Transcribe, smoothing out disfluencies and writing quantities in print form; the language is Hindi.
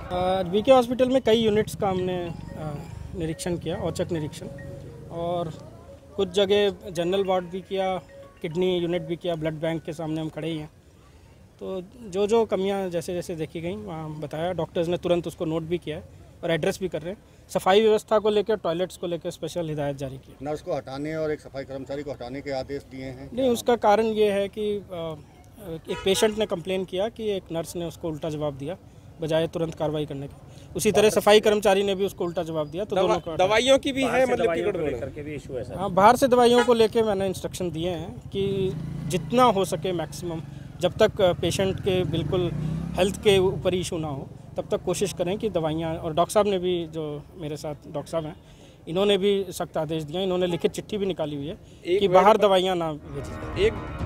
वीके हॉस्पिटल में कई यूनिट्स का हमने निरीक्षण किया, औचक निरीक्षण, और कुछ जगह जनरल वार्ड भी किया, किडनी यूनिट भी किया, ब्लड बैंक के सामने हम खड़े ही हैं। तो जो जो कमियां जैसे जैसे देखी गई वहाँ बताया, डॉक्टर्स ने तुरंत उसको नोट भी किया है और एड्रेस भी कर रहे हैं। सफाई व्यवस्था को लेकर, टॉयलेट्स को लेकर स्पेशल हिदायत जारी की। नर्स को हटाने और एक सफाई कर्मचारी को हटाने के आदेश दिए हैं? नहीं, उसका कारण ये है कि एक पेशेंट ने कंप्लेन किया कि एक नर्स ने उसको उल्टा जवाब दिया बजाय तुरंत कार्रवाई करने के। उसी तरह सफाई कर्मचारी ने भी उसको उल्टा जवाब दिया। तो दोनों को दवाइयों की भी है, मतलब करके भी इशू है। हाँ, बाहर से दवाइयों को लेके मैंने इंस्ट्रक्शन दिए हैं कि जितना हो सके मैक्सिमम, जब तक पेशेंट के बिल्कुल हेल्थ के ऊपर इशू ना हो तब तक कोशिश करें कि दवाइयाँ। और डॉक्टर साहब ने भी, जो मेरे साथ डॉक्टर साहब हैं, इन्होंने भी सख्त आदेश दिए। इन्होंने लिखित चिट्ठी भी निकाली हुई है कि बाहर दवाइयाँ ना भेजी।